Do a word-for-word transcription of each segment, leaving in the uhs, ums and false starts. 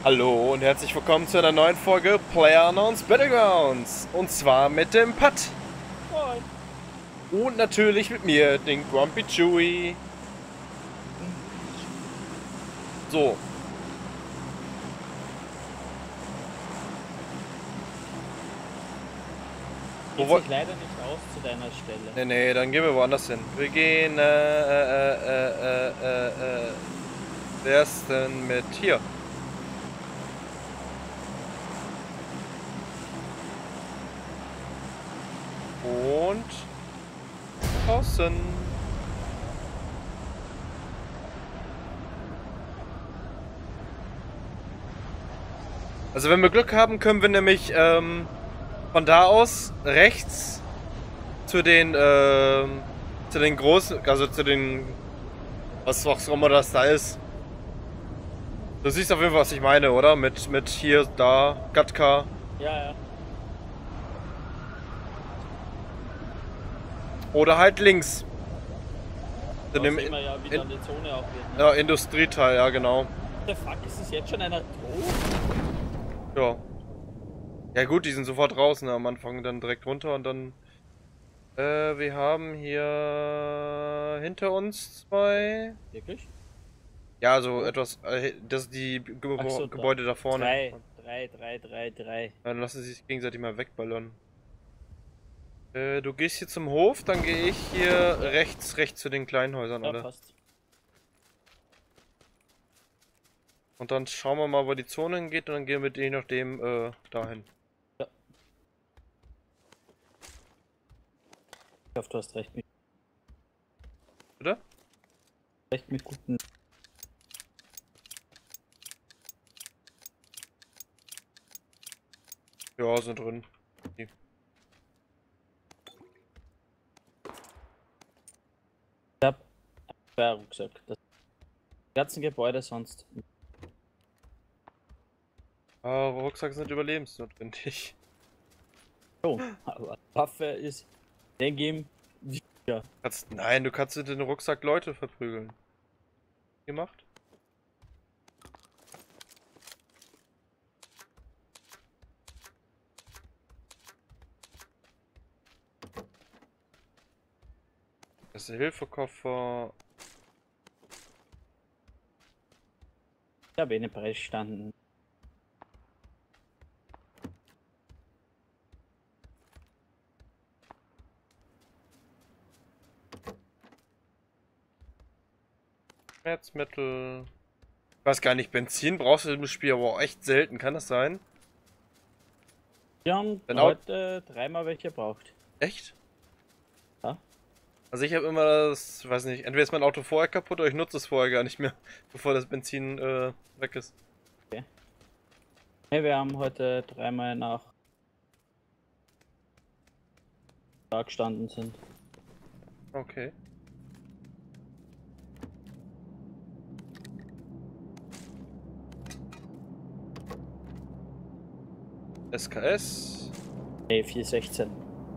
Hallo und herzlich willkommen zu einer neuen Folge PlayerUnknown's Battlegrounds. Und zwar mit dem Pat. Moin. Und natürlich mit mir, den Grumpy Chewy. So. Wo Geht woll- sich leider nicht aus zu deiner Stelle. Nee, nee, dann gehen wir woanders hin. Wir gehen, äh, äh, äh, äh, äh, äh, wer ist denn mit hier? Und draußen. Also wenn wir Glück haben, können wir nämlich ähm, von da aus rechts zu den ähm, zu den großen, also zu den, was auch immer das da ist. Du siehst auf jeden Fall, was ich meine, oder? Mit mit hier, da, Gatka. Ja, ja. Oder halt links. Da In dem sehen wir ja, wie in, dann die Zone auch wird. Ne? ja, Industrieteil, ja genau. The fuck, ist es jetzt schon einer tot? Ja. Ja gut, die sind sofort draußen am Anfang, dann direkt runter und dann. Äh, wir haben hier hinter uns zwei. Wirklich? Ja, so etwas. Äh, das ist die Ge Ach so, Gebäude da vorne. Drei, drei, drei, drei, drei. Ja, dann lassen sie sich gegenseitig mal wegballern. Äh, du gehst hier zum Hof, dann gehe ich hier rechts, rechts zu den kleinen Häusern, Ja, oder? passt. Und dann schauen wir mal, wo die Zone hingeht und dann gehen wir je nachdem äh, dahin. Ja. Ich hoffe, du hast recht mit, Oder? recht mit guten. Ja, sind drin. Okay. Ich hab einen Rucksack. Das ganzen Gebäude sonst. Ah, Rucksack sind überlebensnotwendig. Oh, aber Waffe ist den Game. Ja. Kannst, nein, du kannst mit dem Rucksack Leute verprügeln. Gemacht? Das ist der Hilfekoffer. Ich habe eh eine Preis standen. Schmerzmittel. Ich weiß gar nicht, Benzin brauchst du im Spiel aber auch echt selten, kann das sein? Wir haben Wenn Au- heute dreimal welche braucht. Echt? Ja? Also ich habe immer das, weiß nicht, entweder ist mein Auto vorher kaputt oder ich nutze es vorher gar nicht mehr, bevor das Benzin äh, weg ist. Okay. Ne, wir haben heute dreimal nach da gestanden sind. Okay. S K S. Ne, vier sechzehn.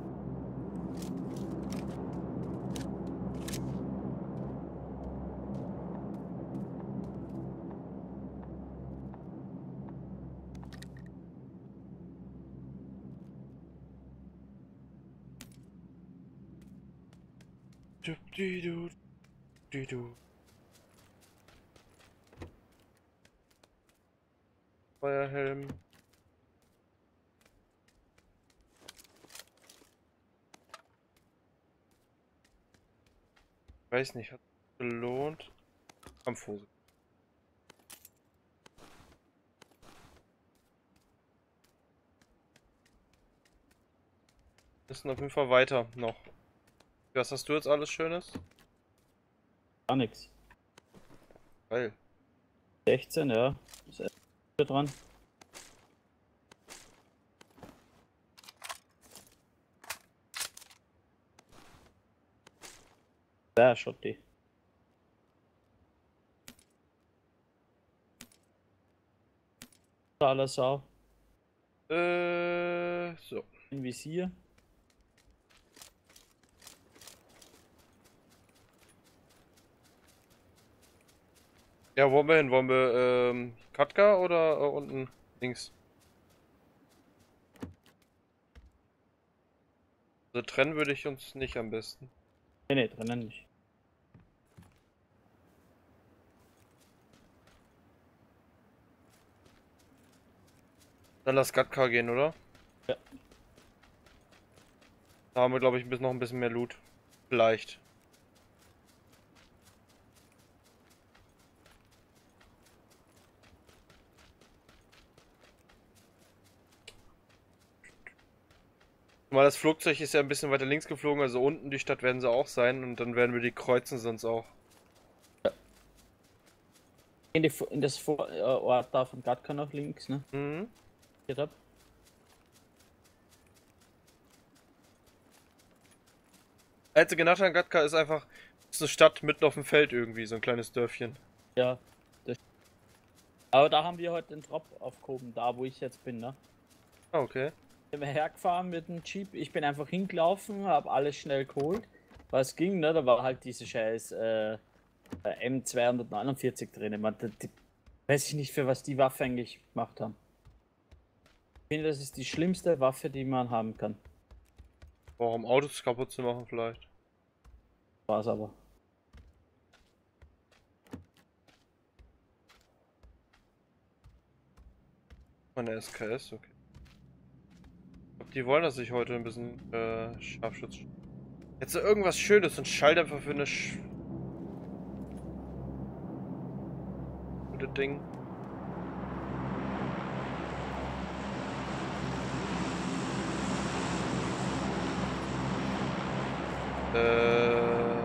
Du, du, du, du, du. Feuerhelm. Weiß nicht, hat gelohnt. Kampfhose. Müssen auf jeden Fall weiter noch. Was hast du jetzt alles Schönes? Gar nichts. Geil. sechzehn, ja. Ist erst dran. Da, Schotti. Taler Sau. Äh, so. Ein Visier. Ja, wollen wir hin? Wollen wir ähm, Katka oder äh, unten links? Also trennen würde ich uns nicht am besten. Nee, nee, drinnen nicht. Dann lass Katka gehen, oder? Ja. Da haben wir, glaube ich, ein bisschen, noch ein bisschen mehr Loot. Vielleicht. Mal das Flugzeug ist ja ein bisschen weiter links geflogen, also unten die Stadt werden sie auch sein und dann werden wir die kreuzen sonst auch. In, die, in das Vorort da von Gatka nach links, ne? Mhm. Geht ab. Einzige Nachteil an Gatka ist einfach, es ist eine Stadt mitten auf dem Feld irgendwie, so ein kleines Dörfchen. Ja. Das. Aber da haben wir heute den Drop aufgehoben, da wo ich jetzt bin, ne? Ah, okay. Ich bin hergefahren mit dem Jeep, ich bin einfach hingelaufen, habe alles schnell geholt, was ging, ne? Da war halt diese scheiß äh, M zweihundertneunundvierzig drin. Man, die, die, weiß ich nicht, für was die Waffe eigentlich gemacht haben. Ich finde, das ist die schlimmste Waffe, die man haben kann. Warum Autos kaputt zu machen vielleicht. War's aber. Meine S K S, okay. Ich glaub, die wollen, dass ich heute ein bisschen äh, Scharfschutz. Jetzt so irgendwas Schönes, so ein Schalldämpfer für eine Sch gute Ding. Äh.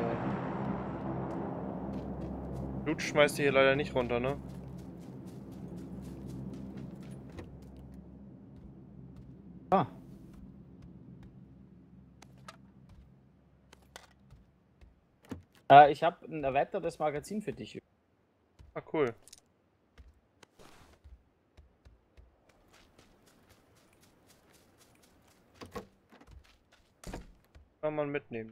Blut schmeißt ihr hier leider nicht runter, ne? Ah. Äh, ich habe ein erweitertes Magazin für dich. Ah, cool. Kann man mitnehmen.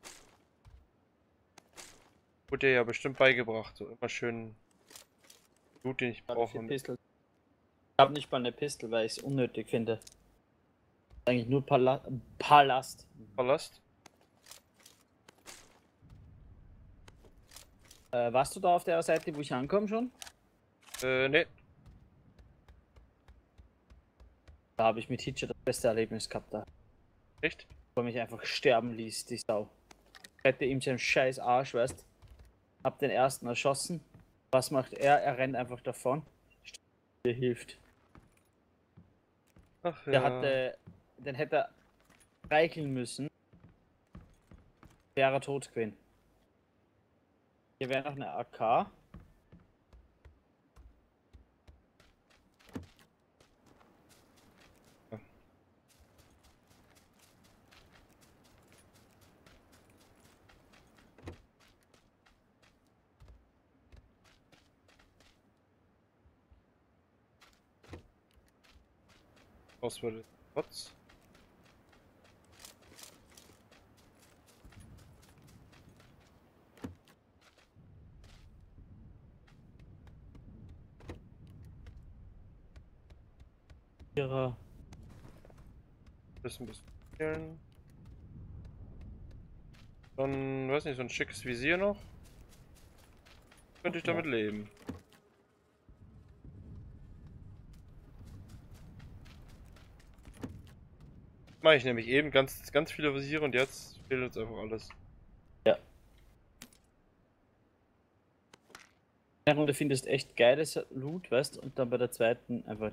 Wurde dir ja bestimmt beigebracht, so immer schön Blut, den ich brauche. Ich habe nicht mal eine Pistole, weil ich es unnötig finde. Eigentlich nur Pala Palast. Palast? Äh, warst du da auf der Seite, wo ich ankomme schon? Äh, ne. Da habe ich mit Hitcher das beste Erlebnis gehabt. Da. Echt? Wo er mich einfach sterben ließ, die Sau. Ich hätte ihm seinen scheiß Arsch, weißt. Hab den ersten erschossen. Was macht er? Er rennt einfach davon. Der hilft. Ach ja. Der hatte. Den hätte er streicheln müssen. Wäre er tot gewesen. Hier wäre noch eine A K. Auswahl Trotz. Ihre. Das ein bisschen spielen. So ein, weiß nicht, so ein schickes Visier noch. Könnte ich damit leben. Mache ich nämlich eben ganz, ganz viele Visiere und jetzt fehlt jetzt einfach alles. Ja. Eine Runde findest echt geiles Loot, weißt, und dann bei der zweiten einfach.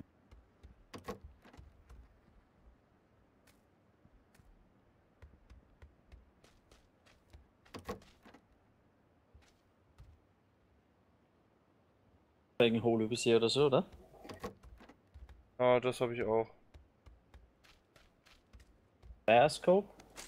Wegen Hohlübersehe oder so, oder? Ah, das habe ich auch. Firescope?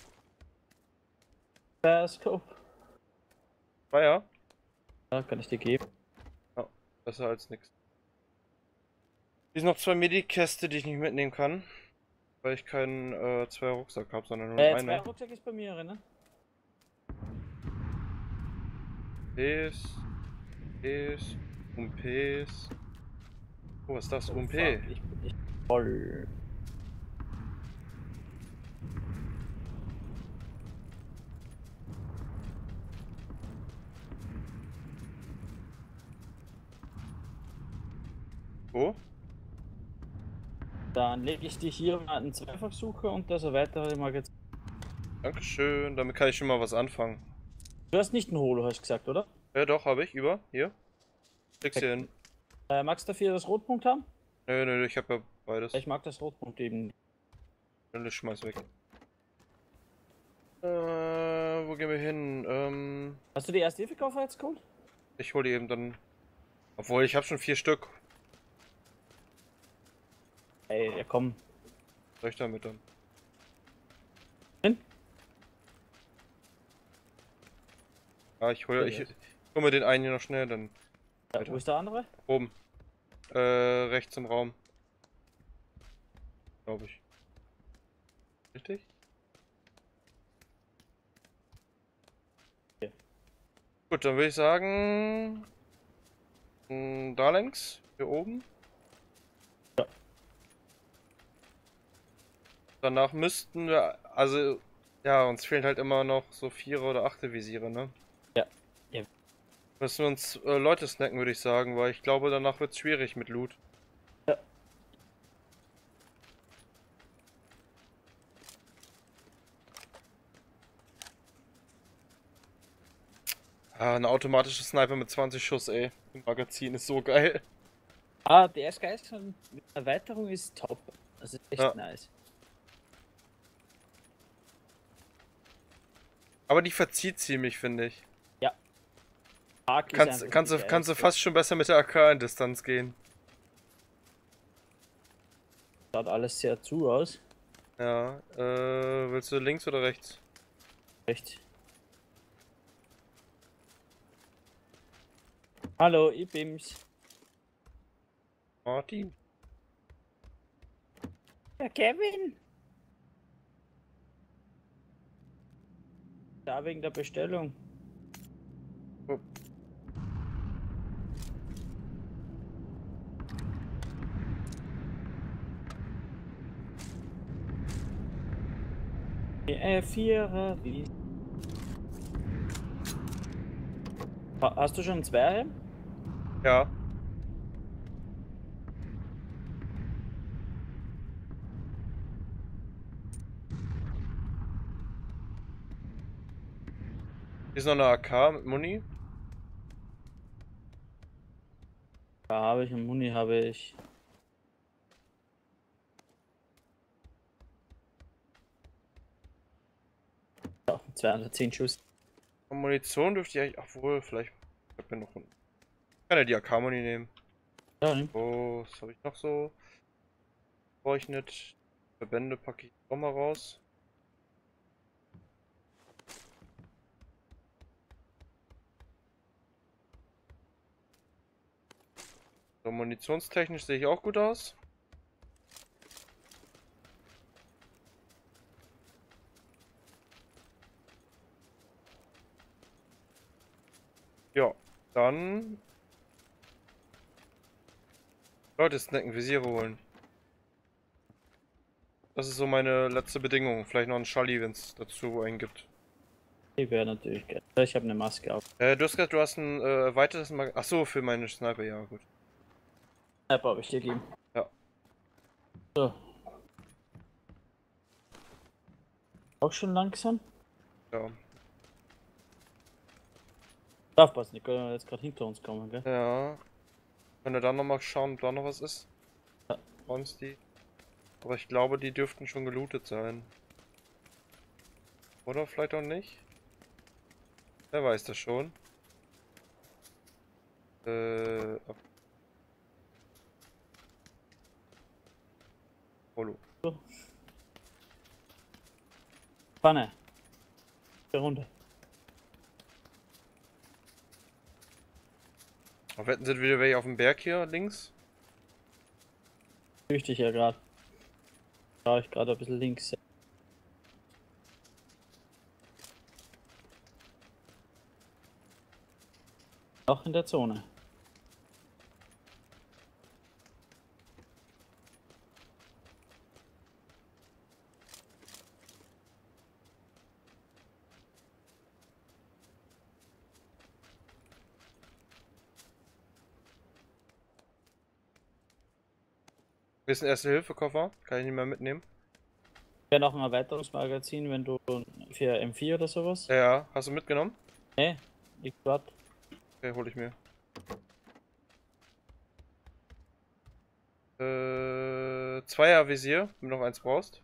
Firescope? Ah ja. Ja, kann ich dir geben. Ja, besser als nichts. Hier sind noch zwei Medikäste, die ich nicht mitnehmen kann. Weil ich keinen äh, zwei Rucksack habe, sondern nur Äh, eine. zwei Rucksack ist bei mir, ne? Ist. Ist. U M Ps. Oh, was ist das? U M Fuck, P. ich bin nicht voll. Wo? Dann lege ich dich hier mal einen Zweifachsucher und das erweitere Magazin. Dankeschön, damit kann ich schon mal was anfangen. Du hast nicht ein Holo, hast du gesagt, oder? Ja, doch, habe ich. Über. Hier. Leg's hier hin. Äh, magst du dafür das Rotpunkt haben? Nö, nö, ich habe ja beides. Ich mag das Rotpunkt eben. Nö, schmeiß weg. Äh, wo gehen wir hin? Ähm, Hast du die erste Hilfe-Koffer jetzt geholt? ich hole die eben dann. Obwohl, ich habe schon vier Stück. Ey, ja komm. Was soll ich damit dann? Hin? Ja, ich hole ich, ich hol mir den einen hier noch schnell, dann Ja, wo ist der andere? oben. Äh, rechts im Raum. Glaube ich. Richtig? Okay. Gut, dann würde ich sagen. mh, Da längs, hier oben. Ja. Danach müssten wir, also, ja, uns fehlen halt immer noch so Vierer oder Achte Visiere, ne? Ja. Ja. Müssen wir uns äh, Leute snacken, würde ich sagen, weil ich glaube, danach wird es schwierig mit Loot. Ja. Ah, eine automatische Sniper mit zwanzig Schuss, ey. Im Magazin ist so geil. Ah, der S K S mit Erweiterung ist top. Das ist echt Ja. nice. Aber die verzieht ziemlich, finde ich. Ja. Arc ist Kannst, einfach kannst, die du, kannst du geilste. fast schon besser mit der A K in Distanz gehen. Schaut alles sehr zu aus. Ja, äh, willst du links oder rechts? Echt. Hallo, ich bin's. Martin? Ja, Kevin. Da wegen der Bestellung. Oh. Äh, Vierer, wie. Ha- Hast du schon einen Zweierhelm? Ja. Hier ist noch eine A K mit Muni. Ja, habe ich. Und Muni habe ich. Ja, zweihundertzehn Schuss. Und Munition dürfte ich eigentlich. Ach wohl, vielleicht. Ich hab ja noch. Ich kann ja die A K-Muni nehmen. Ja, ne? Oh, was habe ich noch so? Brauche ich nicht. Verbände packe ich auch mal raus. So, munitionstechnisch sehe ich auch gut aus. Ja, dann. Leute, snacken, Visiere holen. Das ist so meine letzte Bedingung. Vielleicht noch ein Schalli, wenn es dazu einen gibt. Die wäre natürlich geil. Ich habe eine Maske auf. Äh, du hast gesagt, du hast ein äh, erweitertes Mag. Achso, für meine Sniper, ja, gut. Sniper habe ich dir gegeben. Ja. So. Auch schon langsam? Ja. Aufpassen, die können jetzt gerade hinter uns kommen, gell? Ja. Wenn wir dann nochmal schauen, ob da noch was ist. Ja. Sonst die. Aber ich glaube, die dürften schon gelootet sein. Oder vielleicht auch nicht. Wer weiß das schon. Äh. ab- Holo. Pfanne. Der Runde. Auf Wetten sind wieder welche auf dem Berg hier links. Tüchtig ja gerade. Schau ich gerade ein bisschen links. Auch in der Zone. Hier ist ein Erste-Hilfe-Koffer. Kann ich nicht mehr mitnehmen. Wäre noch ein Erweiterungsmagazin, wenn du für M vier oder sowas? Ja, ja. Hast du mitgenommen? Ne, liegt dort. Okay, hol ich mir. Äh, Zweier-Visier, wenn du noch eins brauchst.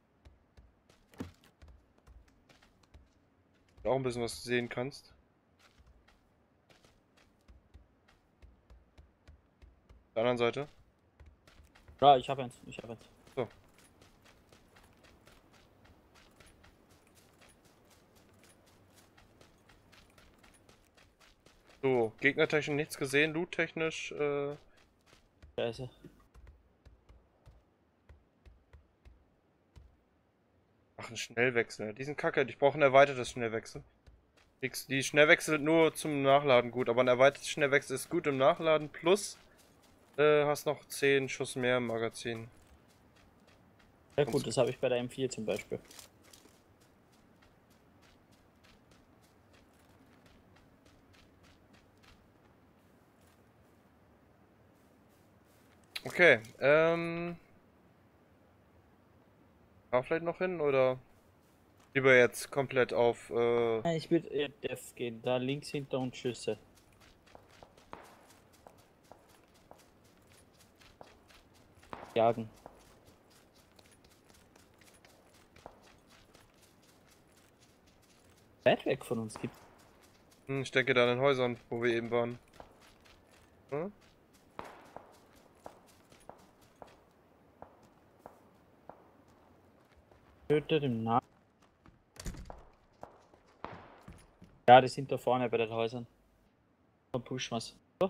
Auch ein bisschen was du sehen kannst. Auf der anderen Seite. Ja, ich habe eins, ich habe eins. So. So, gegnertechnisch nichts gesehen, loot-technisch, äh... Scheiße. Ach, ein Schnellwechsel. Die sind kacke, ich brauche ein erweitertes Schnellwechsel. Die Schnellwechsel sind nur zum Nachladen gut, aber ein erweitertes Schnellwechsel ist gut im Nachladen, plus äh, hast noch zehn Schuss mehr im Magazin. Ja gut, das habe ich bei der M vier zum Beispiel. Okay, ähm... Fahr vielleicht noch hin, oder lieber jetzt komplett auf, äh... Ja, ich würde eher Def gehen, da links hinter uns Schüsse. Jagen. Weit weg von uns gibt. Hm, ich denke da in den Häusern, wo wir eben waren. Hm? Tötet im Nah. Ja, die sind da vorne bei den Häusern. Dann pushen wir's. So.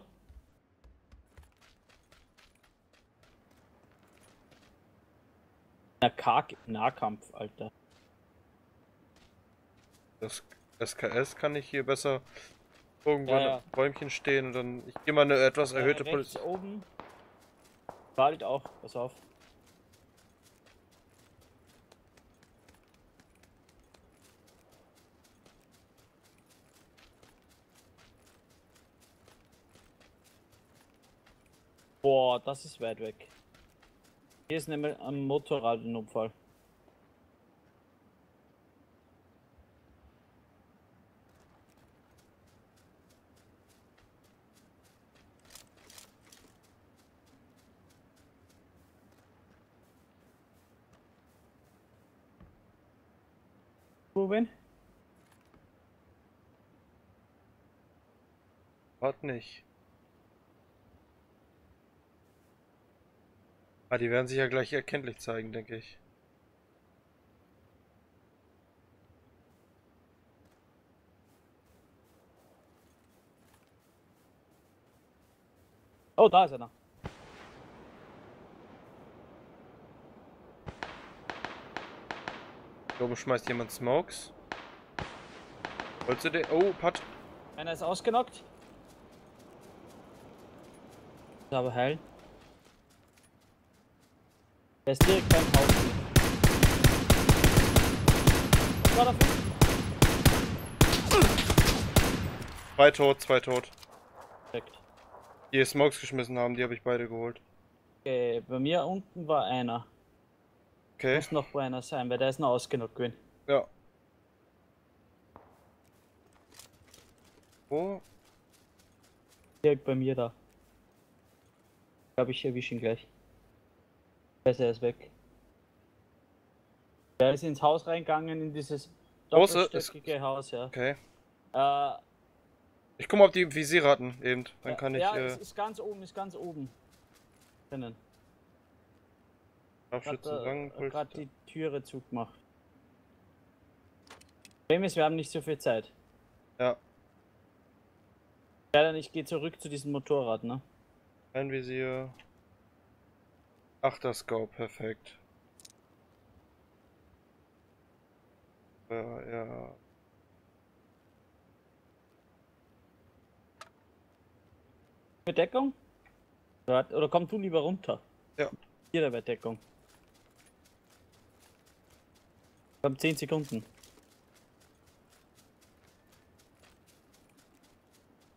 Na, Karg Nahkampf, Alter. Das S K S kann ich hier besser irgendwann Ja, ja. im Bäumchen stehen und dann... Ich gehe mal eine etwas erhöhte äh, rechts Position. oben. Wartet auch, pass auf. Boah, das ist weit weg. Hier ist nämlich ein Motorrad ein Unfall. Wo bin? Hat nicht. Ah, die werden sich ja gleich erkenntlich zeigen, denke ich. Oh, da ist einer. Da oben schmeißt jemand Smokes. Wolltest du den? Oh, Pat. Einer ist ausgenockt. Ist aber heil. Der ist direkt beim Haus. War da fünf? Zwei tot, zwei tot. Perfekt. Die Smokes geschmissen haben, die habe ich beide geholt. Okay, bei mir unten war einer. Okay. Muss noch einer sein, weil der ist noch ausgenockt gewesen. Ja. Wo? Direkt bei mir da. Ich glaube, ich erwische ihn gleich. Er ist weg. Der ist ins Haus reingegangen, in dieses Große doppelstöckige Haus, ja. Okay. Äh, Ich guck mal, ob die Visier hatten, eben. Dann ja, kann ich. ja, Äh, es ist ganz oben, ist ganz oben. Drinnen. Scharfschützen sagen. Hat gerade die Türe zugemacht. Problem ist, wir haben nicht so viel Zeit. Ja. Leider nicht, gehe zurück zu diesem Motorrad, ne? Ein Visier. Achterscope, perfekt. Ja, ja. Mit Deckung? Oder komm du lieber runter? Ja. Hier der wird Deckung. Komm, zehn Sekunden.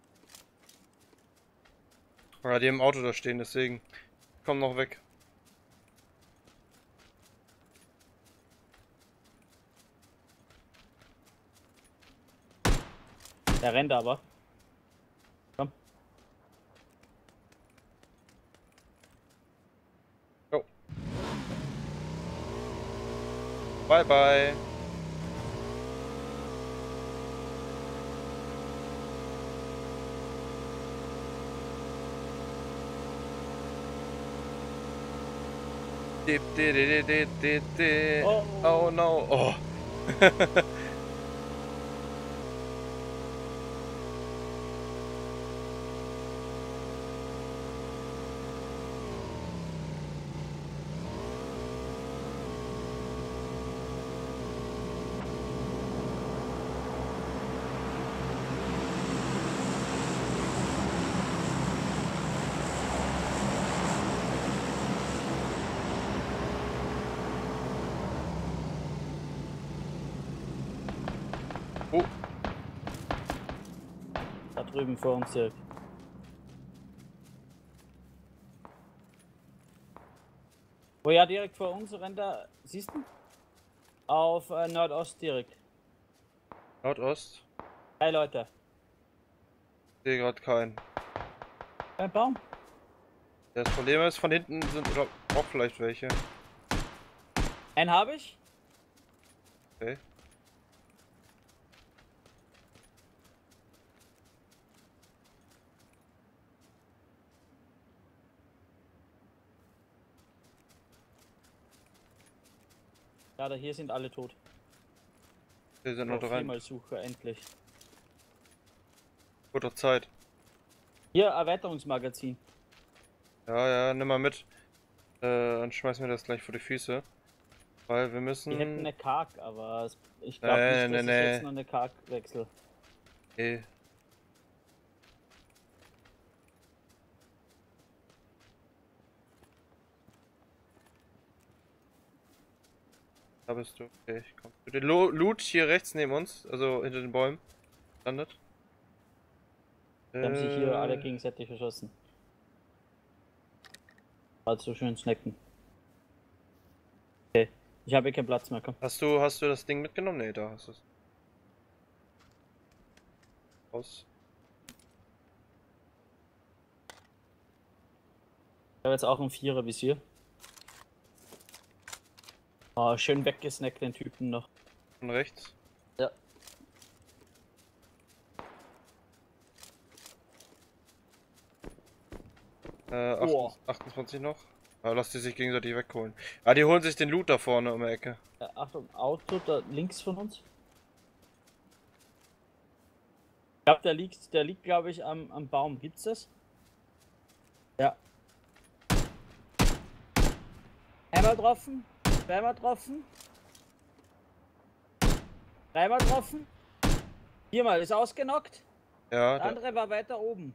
Ja, die im Auto da stehen, deswegen. Komm noch weg. Der rennt aber. Komm. Oh. Bye bye. Dip, di, di, di, di, di, di. Oh. Oh no. Oh. Oh. Da drüben vor uns direkt. Oh ja, direkt vor uns rennt er. Siehst du? Auf äh, Nordost direkt. Nordost? Drei Leute. Ich sehe gerade keinen. Beim Baum. Das Problem ist, von hinten sind auch vielleicht welche. Einen habe ich. Okay. Ja, da hier sind alle tot. Wir sind noch dran. Mal Sucher, endlich. Guter Zeit. Hier, Erweiterungsmagazin. Ja, ja, nimm mal mit. Äh, dann schmeißen wir das gleich vor die Füße. Weil wir müssen... Wir hätten eine Karg, aber es- ich glaube Nee, nicht, nee, dass nee. ich jetzt noch eine Karg wechsle. Okay. Da bist du. Okay, ich komm. Der Lo Loot hier rechts neben uns, also hinter den Bäumen. Landet. Die haben sich hier alle Äh, gegenseitig verschossen. War so schön snacken. Okay, ich habe keinen Platz mehr, komm. Hast du, hast du das Ding mitgenommen? Nee, da hast du es. Aus. Ich habe jetzt auch ein Vierer Visier. Oh, schön weggesnackt den Typen noch. Von rechts. Ja. Äh, Oh. achtundzwanzig noch. Ah, lass die sich gegenseitig wegholen. Ah, die holen sich den Loot da vorne um die Ecke. Ja, Achtung, Auto da links von uns. Ich glaube, der liegt, der liegt, glaube ich, am, am Baum. Gibt's das? Ja. Einmal getroffen, zweimal getroffen, dreimal getroffen, viermal ist ausgenockt. Ja, Der der andere war weiter oben.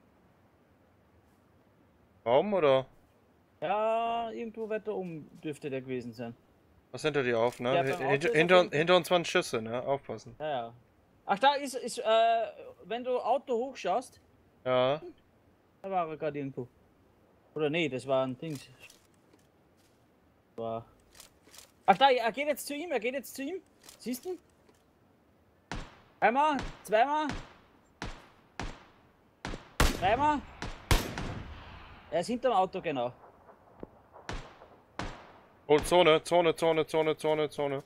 Baum oder? Ja, irgendwo weiter oben dürfte der gewesen sein. Was hinter dir auf, ne? Der beim Hin- Auto Hinter, ist hinter, auf jeden Fall- hinter uns waren Schüsse, ne? Aufpassen. Ja, ja. Ach, da ist, ist äh, wenn du Auto hochschaust, Ja. da war er gerade irgendwo. Oder nee, das war ein Ding. War. Ach da, er geht jetzt zu ihm, er geht jetzt zu ihm. Siehst du? Einmal, zweimal. Dreimal. Er ist hinterm Auto, genau. Oh, Zone, Zone, Zone, Zone, Zone, Zone.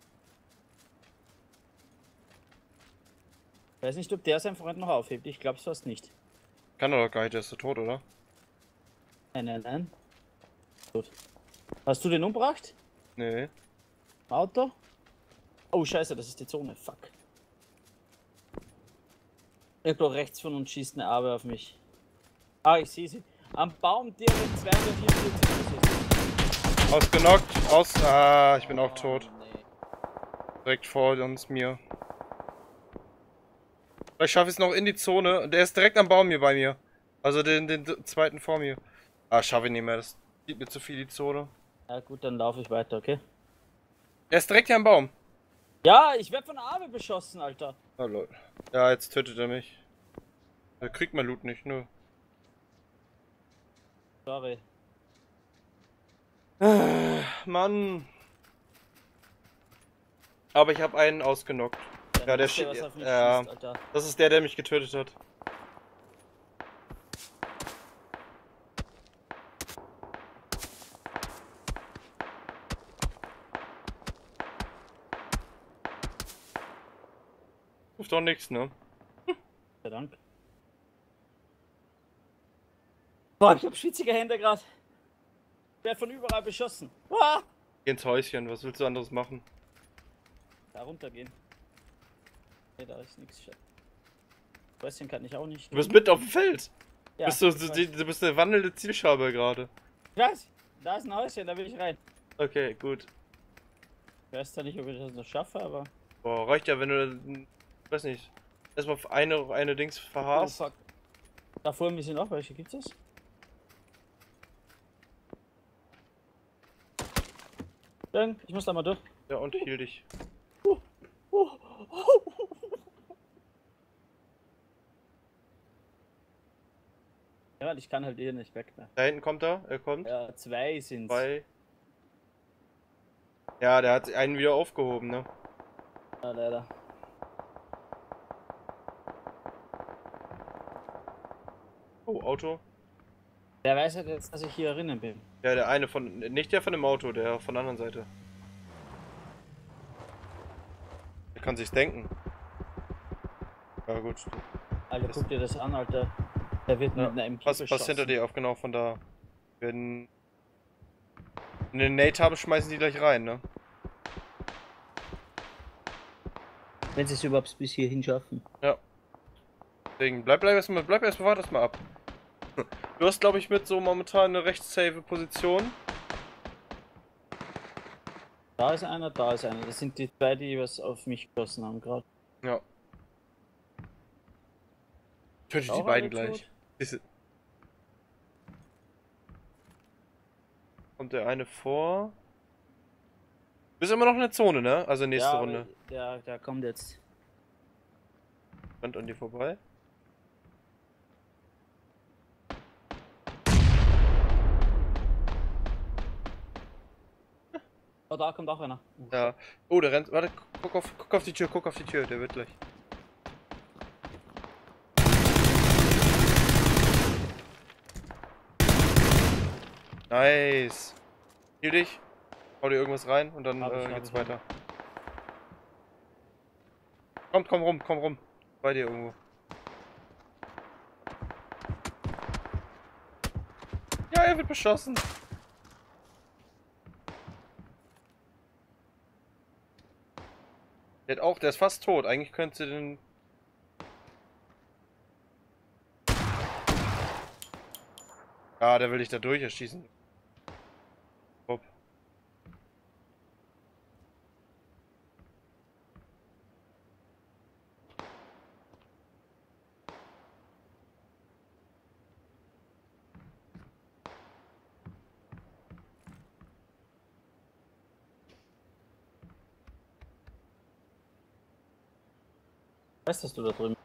Ich weiß nicht, ob der seinen Freund noch aufhebt. Ich glaube es fast nicht. Kann er doch gar nicht, der ist so tot, oder? Nein, nein, nein. Gut. Hast du den umgebracht? Nee. Im Auto? Oh, scheiße, das ist die Zone. Fuck. Irgendwo rechts von uns schießt eine Abe auf mich. Ah, ich sehe sie. Am Baum direkt zweihundertvierundvierzig. Ausgenockt, aus. Ah, ich bin auch tot. Nee. Direkt vor uns mir. Vielleicht schaffe ich es noch in die Zone. Und der ist direkt am Baum hier bei mir. Also den, den zweiten vor mir. Ah, schaffe ich nicht mehr. Das gibt mir zu viel die Zone. Ja gut, dann laufe ich weiter, okay? Er ist direkt hier am Baum. Ja, ich werde von Abe beschossen, Alter. Oh lol. Ja, jetzt tötet er mich. Er kriegt mein Loot nicht, nur. Sorry. Mann. Aber ich habe einen ausgenockt. Ja, Ja, der wisst ihr, steht. was auf mich Ja, schießt, Alter. das ist der, der mich getötet hat. Ist doch nichts, ne? Vielen Dank. Boah, ich hab schwitzige Hände gerade. Ich werde von überall beschossen. Ah! Geh ins Häuschen, was willst du anderes machen? Da runtergehen. Ne, da ist nichts. Häuschen kann ich auch nicht. Du bist mit auf dem Feld! Ja, bist du, ich du, weiß. du bist eine wandelnde Zielscheibe gerade. Was? Da ist ein Häuschen, da will ich rein. Okay, gut. Ich weiß zwar nicht, ob ich das noch schaffe, aber. Boah, reicht ja, wenn du. Weiß nicht. Erstmal auf eine, eine Dings Oh, verharrst. fuck. Da vorne sind noch welche, gibt's das? Dann, ich muss da mal durch. Ja, und heal dich. Uh, uh, Ja, ich kann halt eh nicht weg mehr. Da hinten kommt er, er kommt. Ja, zwei sind's. Zwei. Ja, der hat einen wieder aufgehoben, ne? Ja, leider. Oh, Auto. Der weiß halt jetzt, dass ich hier drinnen bin. Ja, der eine von. Nicht der von dem Auto, der von der anderen Seite. Der kann sich's denken. Ja, gut. Alter, guck dir das an, Alter. Der wird Ja. mit einer M P Pass, beschossen. pass hinter dir auf, genau von da. Wenn. Wenn wir einen Nate haben, schmeißen die gleich rein, ne? Wenn sie es überhaupt bis hierhin schaffen. Ja. Deswegen, bleib, bleib erstmal, bleib erstmal, warte erstmal ab. Du hast, glaube ich, mit so momentan eine recht safe Position. Da ist einer, da ist einer. Das sind die zwei, die was auf mich geschossen haben gerade. Ja. Töte ich die Auch beiden alle gleich. tot? Diese- Kommt der eine vor? Du bist immer noch in der Zone, ne? Also nächste Ja, Runde. Der, der kommt jetzt. Rennt an dir vorbei. Oh, da kommt auch einer. Ja. Oh, der rennt. Warte, guck auf, guck auf die Tür, guck auf die Tür, der wird gleich. Nice. Heal dich. Hau dir irgendwas rein und dann Hab ich, äh, hab geht's ich, weiter. Kommt, komm rum, komm rum. Bei dir irgendwo. Ja, er wird beschossen. Der hat auch, der ist fast tot. Eigentlich könnte sie den. Ah, der will dich da durch erschießen. Hopp. Weißt du, dass du da drüben?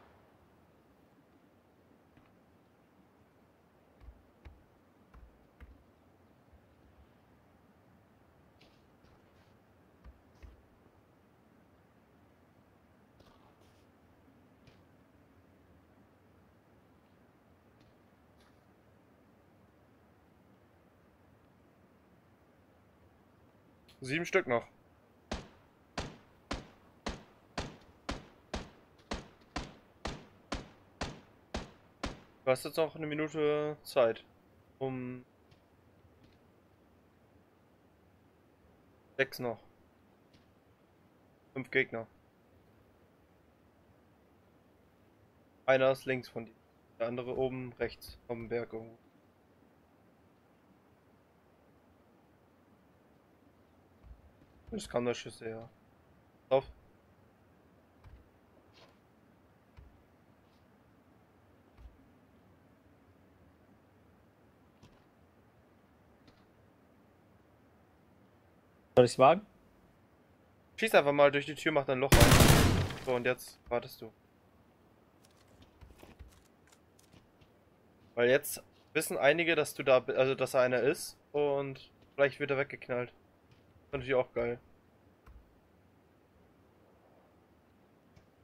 Sieben Stück noch. Du hast jetzt noch eine Minute Zeit. Um. Sechs noch. Fünf Gegner. Einer ist links von dir. Der andere oben rechts vom Berg irgendwo. Das kam da Schüsse, ja. Auf. Soll ich's wagen? Schieß einfach mal durch die Tür, mach ein Loch rein. So, und jetzt wartest du. Weil jetzt wissen einige, dass du da, also dass er einer ist und vielleicht wird er weggeknallt. Das ist natürlich auch geil.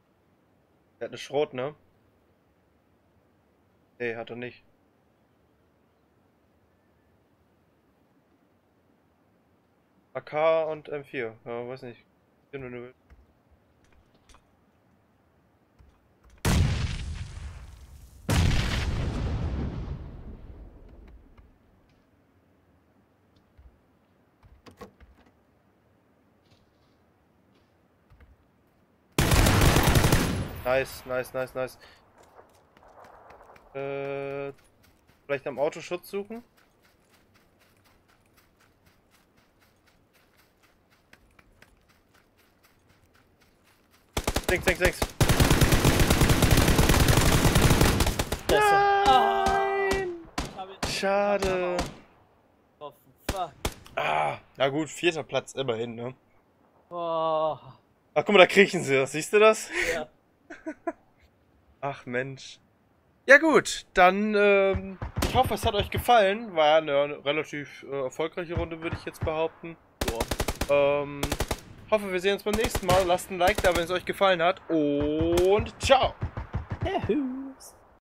Der hat eine Schrot, ne? Nee, hat er nicht. A K und M vier. Ja, weiß nicht. Wenn du willst. Nice, nice, nice, nice. Äh, vielleicht am Auto Schutz suchen? Links, links, links. Nein! Schade. Oh, fuck. Ah, na gut, vierter Platz immerhin, ne? Oh. Ach, guck mal, da kriechen sie. Siehst du das? Ja. Ach, Mensch. Ja gut, dann, ähm, ich hoffe, es hat euch gefallen. War eine, eine relativ äh, erfolgreiche Runde, würde ich jetzt behaupten. Ja. Ähm, hoffe, wir sehen uns beim nächsten Mal. Lasst ein Like da, wenn es euch gefallen hat. Und ciao! Juhu.